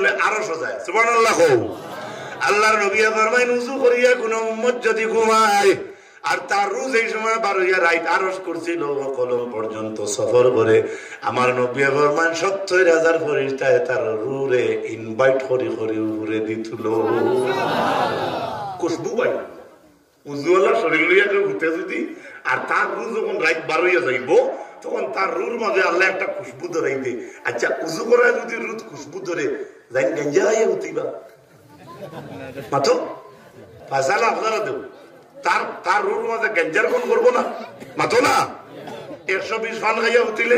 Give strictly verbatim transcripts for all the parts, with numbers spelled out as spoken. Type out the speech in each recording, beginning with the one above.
করলে আরো সোজায় সুবহানাল্লাহ কও আল্লাহর নবী ফরমায় উযু করিয়া কোন উম্মত যদি ঘুমায় আর তার রোজ এই সময় বার হইয়া রাইট আরশ করছিল কলম পর্যন্ত সফর করে আমার নবী ফরমান সত্তর হাজার ফেরেশতায় তার রুরে ইনভাইট করি করি উপরে দিতুল খুশবু পাই উজুওয়ালা শরীর লইয়া ঘুরতে যদি আর তার রু যখন রাইট বার হইয়া যাইব তখন তার রুর মাঝে আল্লাহ একটা খুশবু ধরাই দে আচ্ছা উজু করা যদি রুদ খুশবু ধরে যাই গঞ্জা হইয়া উঠিবা মাতো ফাসালা আপনারা দেব তার তার রুর মাঝে গঞ্জার কোন করবো না মাতো না একশো বিশ ফান খাইয়া উঠিলে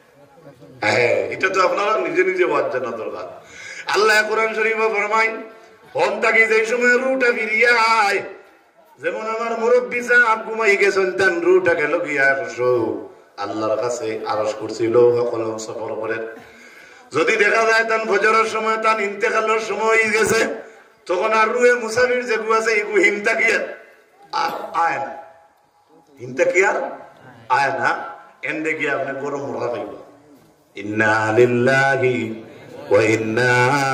হ্যাঁ এটা তো আপনারা নিজে নিজে বাদ জানা দরকার আল্লাহ কোরআন শরীফে ফরমায় হন তাকে যেই সময় রুটা ফিরিয়া আয় যেমন আমার মুরব্বী সাহেব ঘুমাই গেছেন তান রুটা গেল গিয়া আসো আল্লাহর কাছে আরশ করছিল কলম সফর করে যদি দেখা যায় তান ফজরের সময় তান ইন্তেকালের সময় হয়ে গেছে তখন আর রুয়ে মুসাফির যেগু আছে এগু হিমতা কি আর আয় না হিমতা কি আর আয় না এন্ডে গিয়ে আপনি গরম মরা পাইব ইন্না লিল্লাহি ওয়া ইন্না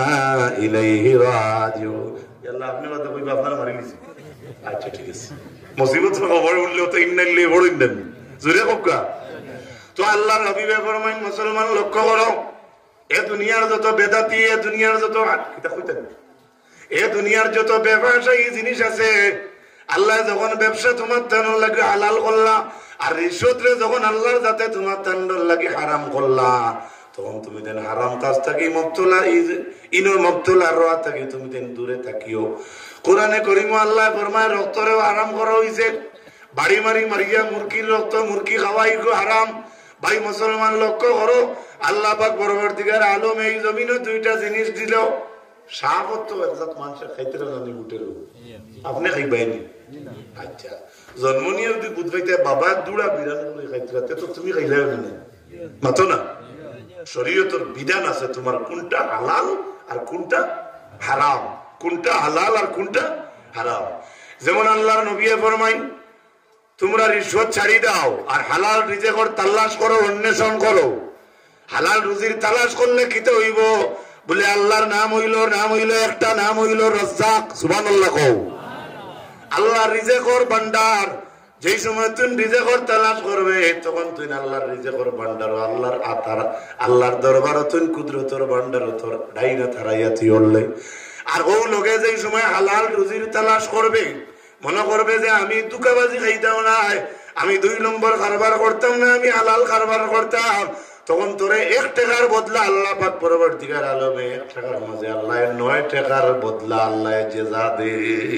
ইলাইহি রাজিউন আল্লাহ আপনি কথা কইবা আপনারা মারি নিছি আচ্ছা ঠিক আছে মুসিবত খবর উঠলেও তো ইন্না লিল্লাহি বড় ইন্দেন জোরে কোকা তো আল্লাহর হাবিবে ফরমায় মুসলমান লক্ষ্য করো এ দুনিয়ার যত বেদাতি এ দুনিয়ার যত কিতা কইতেন এ দুনিয়ার যত ব্যবসায়ী জিনিস আছে আল্লাহ যখন ব্যবসা তোমার তানোর লাগে হালাল করলা আর রিশওয়াতরে যখন আল্লাহর যাতে তোমার তানোর লাগে হারাম করলা তখন তুমি দেন হারাম কাজ থাকি মুক্তলা ইনো মুক্তলা রওয়া থাকি তুমি দেন দূরে থাকিও কোরআনে করিম আল্লাহ ফরমায় রক্তরে হারাম করা হইছে বাড়ি মারি মারিয়া মুরগির রক্ত মুরগি খাওয়াই গো হারাম ভাই মুসলমান লক্ষ্য করো আল্লাহ পাক পরবর্তীকার আলম এই জমিনে দুইটা জিনিস দিল সাপত তো একজাত মানুষের খাইতে জানি উঠেল আপনি খাইবাইনি আচ্ছা জন্ম নিয়ে যদি বুধ খাইতে বাবা দুড়া বিরান করে খাইতে তো তুমি খাইলেও না মাতো না শরীয়তের বিধান আছে তোমার কোনটা হালাল আর কোনটা হারাম কোনটা হালাল আর কোনটা হারাম যেমন আল্লাহর নবী ফরমায় তোমরা রিশওয়াত ছাড়ি দাও আর হালাল রিজিকের তালাশ করো অন্বেষণ করো হালাল রুজির তালাশ করলে কিতে হইব বলে আল্লাহর নাম হইল নাম হইল একটা নাম হইল রাজ্জাক সুবহানাল্লাহ কও আল্লাহর রিজিকের ভান্ডার যেই সময় তুমি রিজিকের তালাশ করবে তখন তুমি আল্লাহর রিজিকের ভান্ডার আল্লাহর আতার আল্লাহর দরবারে তুমি কুদরতের ভান্ডার তোর ডাইনা থারাইয়াতি হলে আর ও লোকে যেই সময় হালাল রুজির তালাশ করবে মনে করবে যে আমি দুকাবাজি খাইতাম না আমি দুই নম্বর কারবার করতাম না আমি হালাল কারবার করতাম তখন তোরে এক টাকার বদলা আল্লাহ পাক পরবর্তীকার আলমে এক টাকার মাঝে আল্লাহ নয় টাকার বদলা আল্লাহ জেজা দে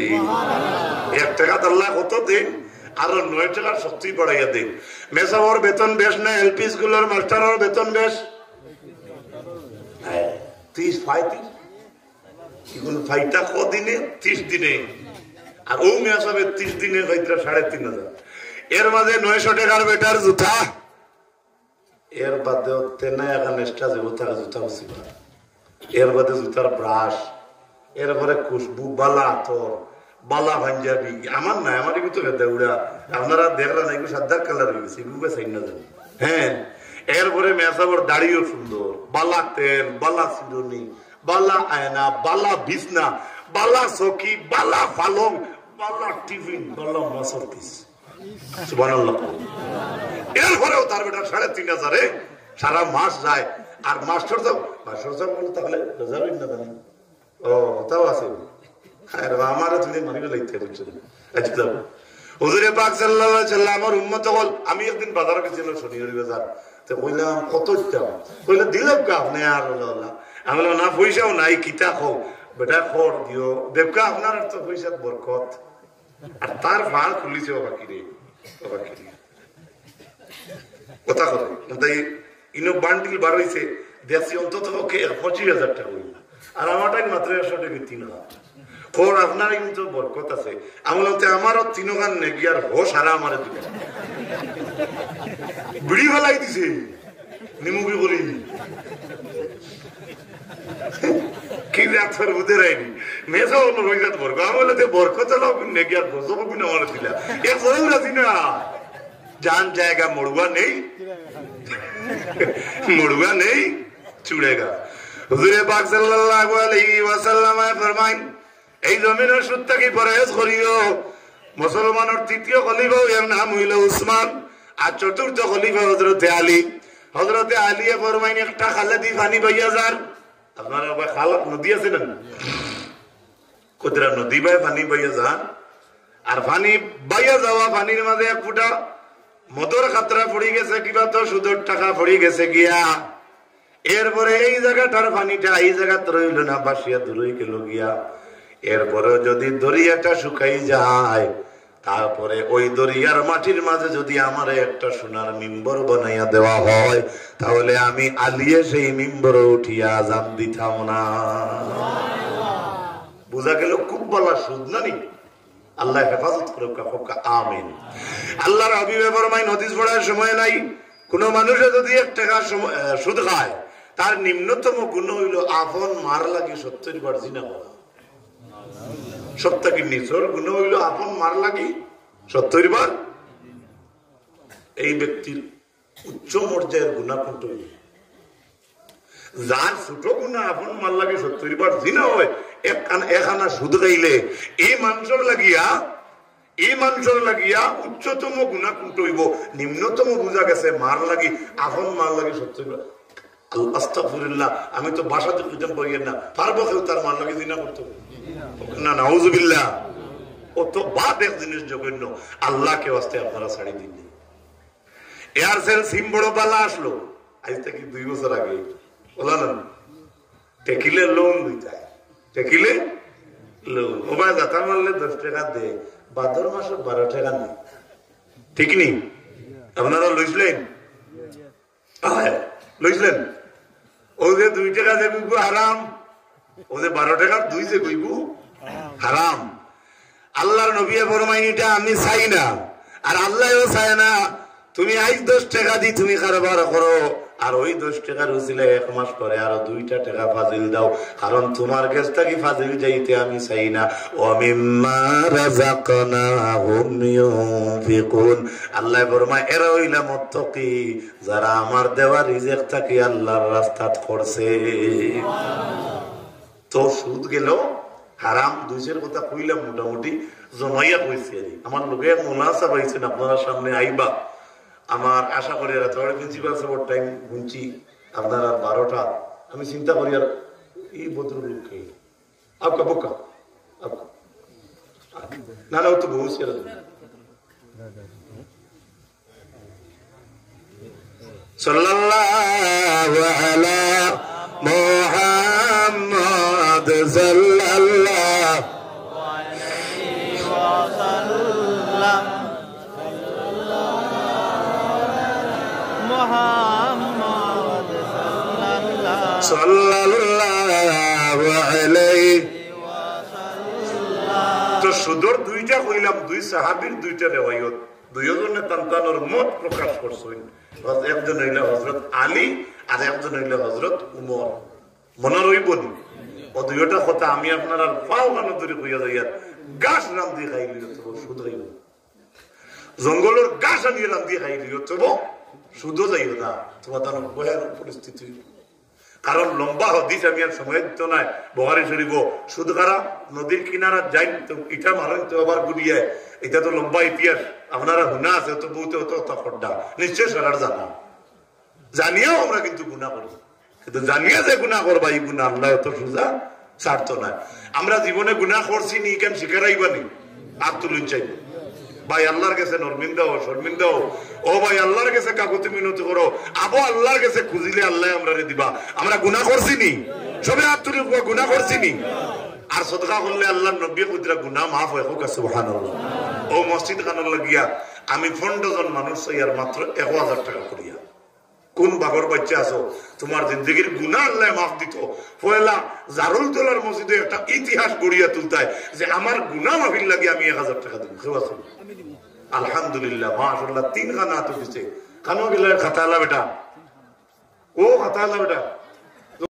এক টাকা আল্লাহ কত দেন আরো নয় টাকার শক্তি বাড়াইয়া দেন মেসাবর বেতন বেশ না এলপি স্কুলের মাস্টারের বেতন বেশ ত্রিশ পঁয়ত্রিশ এখন ফাইটা কদিনে ত্রিশ দিনে আর ও মেসাবে ত্রিশ দিনে হয়তো সাড়ে তিন হাজার এর মাঝে নয়শো টাকার বেটার জুতা এর বাদে তেনা এখন এক্সট্রা যে জুতা বুঝি এর বাদে জুতার ব্রাশ এরপরে খুশবু বালা তোর বালা পাঞ্জাবি আমার নাই আমার এগুলো তো দেউড়া আপনারা দেখলেন এগুলো সাদা কালার হয়ে গেছে এগুলো চাই না জানি হ্যাঁ এরপরে মেসাবর দাড়িও সুন্দর বালা তেল বালা চিরুনি বালা আয়না বালা বিছনা বালা চকি বালা পালং বালা টিফিন বালা মাছের পিস সুবহানাল্লাহ এরপরেও তার বেটা সাড়ে তিন হাজারে সারা মাস যায় আর মাস্টার তো মাস্টার সাহেব বলে তাহলে যাবেন না জানি ও তাও আছে আমারও তুমি মানিবে লাগতে বলছো আচ্ছা যাবো হুজুরে পাক সাল্লাল্লাহু আলাইহি সাল্লামের উম্মত হল আমি একদিন বাজারে গেছিলাম শনিবার বাজার তো কইলাম কত দাম কইলা দিলাম কা আপনি আর আমি বললাম না পয়সাও নাই কিতা খাও বেটা খড় দিও দেবকা আপনার তো পয়সা বরকত আর তার ফাল খুলিছে বাকি রে বাকি কথা কথা তাই ইনো বান্ডিল বার হইছে দেশি অন্তত পক্ষে পঁচিশ হাজার টাকা হইল আর আমারটাই মাত্র একশো টাকা তিন হাজার খড় আপনার কিন্তু বরকত আছে আমি বলতে আমারও তিন গান নেগি আর হো সারা আমার দিকে বিড়ি ফেলাই দিছে নিমুখি করি কি রাতের বুঝে রাইনি মেসা অন্য পয়সা বরকত আমি বলতে বরকত নেগি আর গজব কিনে আমার দিলা এ করেও রাজি না जान जाएगा मुड़ुआ नहीं मुड़ुआ नहीं छुड़ेगा হুজুরে পাক সাল্লাল্লাহু আলাইহি ওয়াসাল্লাম ফরমাইন এই জমিনের সুদ থেকে পরহেজ করিও। মুসলমানের তৃতীয় খলিফা এর নাম হইল উসমান, আর চতুর্থ খলিফা হযরতে আলী। হযরতে আলী ফরমাইন একটা খালাদি পানি বইয়া যান, আপনারা খাল নদী আছে না, কোতরা নদী বাই পানি বইয়া যান, আর পানি বাইয়া যাওয়া পানির মাঝে এক ফুটা মদর খাতরা পড়ে গেছে, কিবা তো সুদের টাকা পড়ে গেছে গিয়া। এরপরে এই জায়গাটার পানিটা এই জায়গাতে রইল না, বাসিয়া দূর হয়ে গেল গিয়া। এরপরে যদি দরিয়াটা শুকাই যায়, তারপরে ওই দরিয়ার মাটির মাঝে যদি আমার একটা সোনার মিম্বর বানাইয়া দেওয়া হয়, তাহলে আমি আলিয়ে সেই মিম্বর উঠিয়া আযান দিতাম না। বুঝা গেল খুব বলা সুদ নানি। আল্লাহ হেফাজত করুক, আমিন। আল্লাহর হাবিবে ফরমায় হাদিস পড়ার সময় নাই, কোন মানুষে যদি এক টাকা সুদ খায়, তার নিম্নতম গুণ হইল আপন মার লাগে সত্তর বার জিনা করা। সপ্তাহের নিচর গুণ হইল আপন মার লাগি সত্তর বার। এই ব্যক্তির উচ্চ মর্যাদার গুণা কোনটা হইল? যার ছোট গুণা আপন মার লাগে সত্তর বার জিনা হয়, এখানা সুদ খাইলে এই মানুষের লাগিয়া এই মানুষের লাগিয়া উচ্চতম গুণা কোনটা হইব? নিম্নতম বুঝা গেছে মার লাগি আপন মার লাগে সত্তর বার। আস্তাগফিরুল্লাহ, আমি তো বাসাতে খুঁজে পাই না, পারবো কেউ তার মার লাগে জিনা করতে না? নাউযুবিল্লাহ। ও তো বাদ এক জিনিস জঘন্য, আল্লাহকে ওয়াস্তে আপনারা ছাড়ি দিন। এয়ারসেল সিম বড় পালা আসলো আজ থেকে দুই বছর আগে, বলা না টেকিলে লোন দিতে, টেকিলে লোন ওবায় দাতা মারলে দশ টাকা দে, ভাদ্র মাসে বারো টাকা নেই, ঠিক নেই? আপনারা লইছিলেন? লইছিলেন? ও যে দুই টাকা যে গুইবু হারাম, ও যে বারো টাকার দুই যে গুইবু হারাম। আল্লাহর নবী ফরমাইন এটা আমি চাই না, আর আল্লাহও চায় না। তুমি আজ দশ টাকা দি তুমি কারবার করো, আর ওই দশ টাকার উচিলে এক মাস পরে আরো দুইটা টাকা ফাজিল দাও, কারণ তোমার কাছ থেকে ফাজিল যাইতে আমি চাই না। ওয়ামিম্মা রাযাকনাহুম ইউনফিকুন, আল্লাহ ফরমায় এরা হইলা মুত্তাকি, যারা আমার দেওয়া রিজিক থেকে আল্লাহর রাস্তাত করছে। তো সুদ গেল হারাম, দুইশের কথা কইলাম মোটামুটি জমাইয়া কইছি। আমার লোকে মুনাসাব হয়েছেন আপনারা সামনে আইবা, আমার আশা করি প্রিন্সিপাল সাহেবের টাইম গুনছি আপনারা বারোটা। আমি চিন্তা করি আর এই ভদ্রলোককে আপকা বোকা না না, ও তো বহু সেরা সাল্লাল্লাহু আলা মুহাম্মদ সাল্লাল্লাহু আলাইহি ওয়াসাল্লাম। মুহাম্মদ সাল্লাল্লাহু আলাইহি ওয়াসাল্লাম। তো সুদর দুইটা কইলাম, দুই সাহাবীর দুইটা রিওয়ায়াত, দুইজনে তান্তানোর মত প্রকাশ করছেন। একজন হইল হযরত আলী আর একজন হইল হযরত উমর। মনে রইবনি ও দুইটা কথা আমি আপনার আর পাও গান ধরে কইয়া যাইয়া গাছ রান্ধি খাইলি তো সুদ খাইব, জঙ্গলের গাছ আনিয়ে রান্ধি খাইলি তো সুদও যাইব না, তোমার তার ভয়ানক পরিস্থিতি। কারণ লম্বা হদিস আমি আর সময় দিত নাই। বুখারী শরীফ সুদ খারা নদীর কিনারা যাই তো ইটা মারেন তো আবার গুলিয়ায়, এটা তো লম্বা ইতিহাস আপনারা হুনা আছে তো বউতে হতো খড্ডা নিশ্চয় সারার জানা, জানিয়েও আমরা কিন্তু গুনাহ করি, কিন্তু জানিয়ে যে গুনাহ করবা এই গুনাহ আল্লাহ তো সুজা ছাড়ত না। আমরা জীবনে গুনাহ করছি নি কেন শিকারাইবানি আর তুলুন চাই ভাই আল্লাহর কাছে নরমিন্দা হো শর্মিন্দা হো, ও ভাই আল্লাহর কাছে কাকুতি মিনতি করো, আবো আল্লাহর কাছে খুঁজিলে আল্লাহ আমরা দিবা। আমরা গুনাহ করছি নি, সবে হাত তুলে গুনাহ করছি নি, আর সদকা করলে আল্লাহর নবী কুদরা গুনাহ মাফ হয়। সুবহানাল্লাহ। ও মসজিদ খানার লাগিয়া আমি পনেরো জন মানুষ চাই আর মাত্র এক হাজার টাকা করিয়া, কোন বাঘর বাচ্চা আছো তোমার জিন্দগির গুনাহ আল্লাহ মাফ দিত। পয়লা জারুল তোলার মসজিদে একটা ইতিহাস গড়িয়া তুলতায় যে আমার গুনাহ মাফির লাগে আমি এক হাজার টাকা দিব। আলহামদুলিল্লাহ মাশাআল্লাহ, তিন খানা তো দিছে। খানো গেলে খাতা আলা বেটা, ও খাতা আলা বেটা